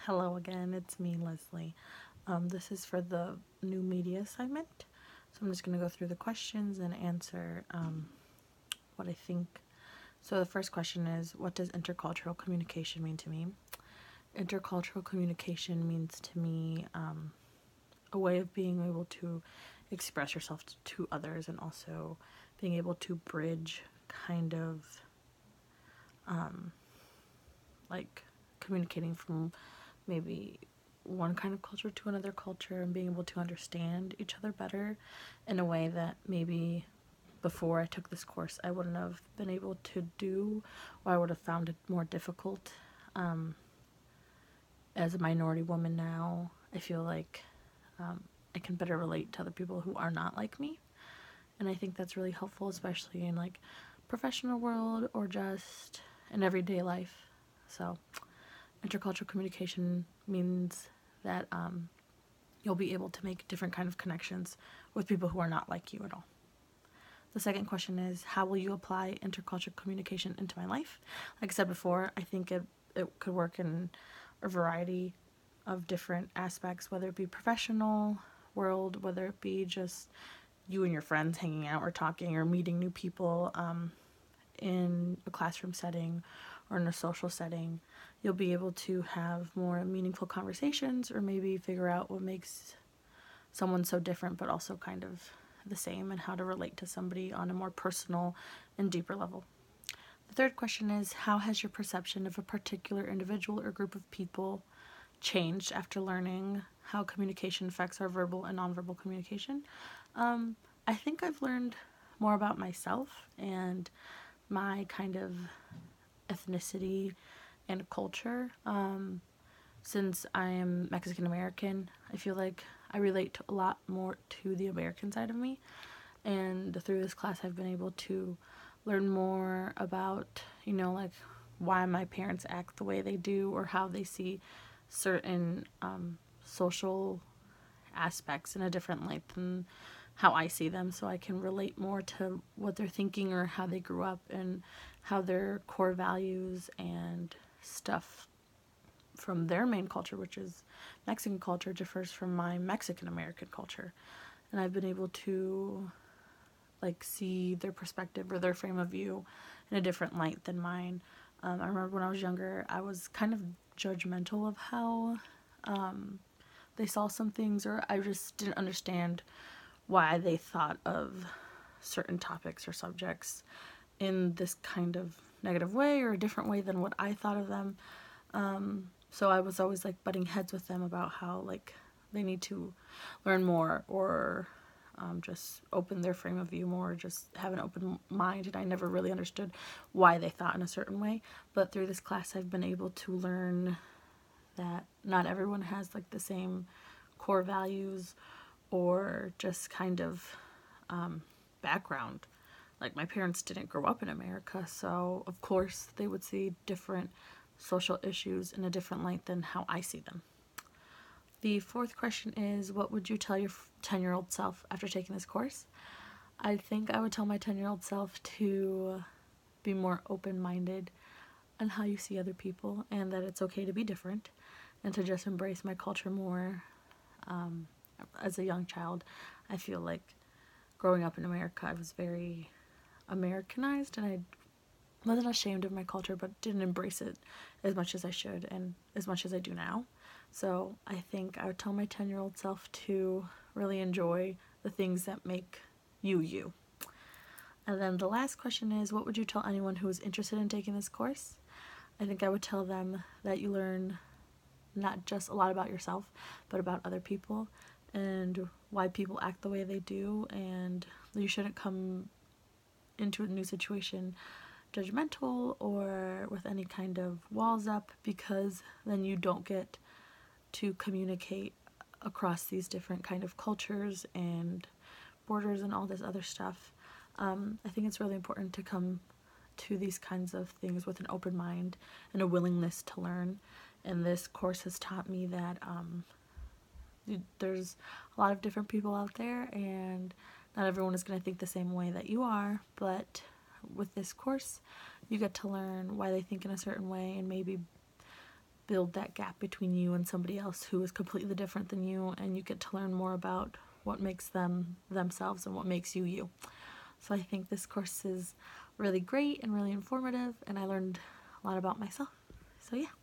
Hello again, it's me, Leslie. This is for the new media assignment. So I'm just going to go through the questions and answer what I think. So the first question is, what does intercultural communication mean to me? Intercultural communication means to me a way of being able to express yourself to others and also being able to bridge kind of like communicating from maybe one kind of culture to another culture and being able to understand each other better in a way that maybe before I took this course I wouldn't have been able to do, or I would have found it more difficult. As a minority woman now, I feel like I can better relate to other people who are not like me, and I think that's really helpful, especially in like professional world or just in everyday life. So intercultural communication means that you'll be able to make different kind of connections with people who are not like you at all. The second question is, how will you apply intercultural communication into my life? Like I said before, I think it could work in a variety of different aspects, whether it be professional world, whether it be just you and your friends hanging out or talking or meeting new people in a classroom setting or in a social setting. You'll be able to have more meaningful conversations or maybe figure out what makes someone so different but also kind of the same, and how to relate to somebody on a more personal and deeper level. The third question is, how has your perception of a particular individual or group of people changed after learning how communication affects our verbal and nonverbal communication? I think I've learned more about myself and my kind of ethnicity and culture. Since I am Mexican American, I feel like I relate a lot more to the American side of me. And through this class, I've been able to learn more about, like why my parents act the way they do or how they see certain social aspects in a different light than how I see them, so I can relate more to what they're thinking or how they grew up and how their core values and stuff from their main culture, which is Mexican culture, differs from my Mexican American culture. And I've been able to like see their perspective or their frame of view in a different light than mine. I remember when I was younger, I was kind of judgmental of how they saw some things, or I just didn't understand why they thought of certain topics or subjects in this kind of negative way or a different way than what I thought of them. So I was always like butting heads with them about how like they need to learn more or just open their frame of view more, just have an open mind. And I never really understood why they thought in a certain way. But through this class, I've been able to learn that not everyone has like the same core values or just kind of background. Like my parents didn't grow up in America, so of course they would see different social issues in a different light than how I see them. The fourth question is, what would you tell your 10-year-old self after taking this course? I think I would tell my 10-year-old self to be more open-minded on how you see other people and that it's okay to be different and to just embrace my culture more. As a young child, I feel like growing up in America, I was very Americanized and I wasn't ashamed of my culture but didn't embrace it as much as I should and as much as I do now. So I think I would tell my 10-year-old self to really enjoy the things that make you you. And then the last question is, what would you tell anyone who is interested in taking this course? I think I would tell them that you learn not just a lot about yourself, but about other people and why people act the way they do, and you shouldn't come into a new situation judgmental or with any kind of walls up, because then you don't get to communicate across these different kind of cultures and borders and all this other stuff. I think it's really important to come to these kinds of things with an open mind and a willingness to learn. And this course has taught me that there's a lot of different people out there, and not everyone is going to think the same way that you are, but with this course, you get to learn why they think in a certain way and maybe build that gap between you and somebody else who is completely different than you, and you get to learn more about what makes them themselves and what makes you you. So I think this course is really great and really informative, and I learned a lot about myself. So yeah.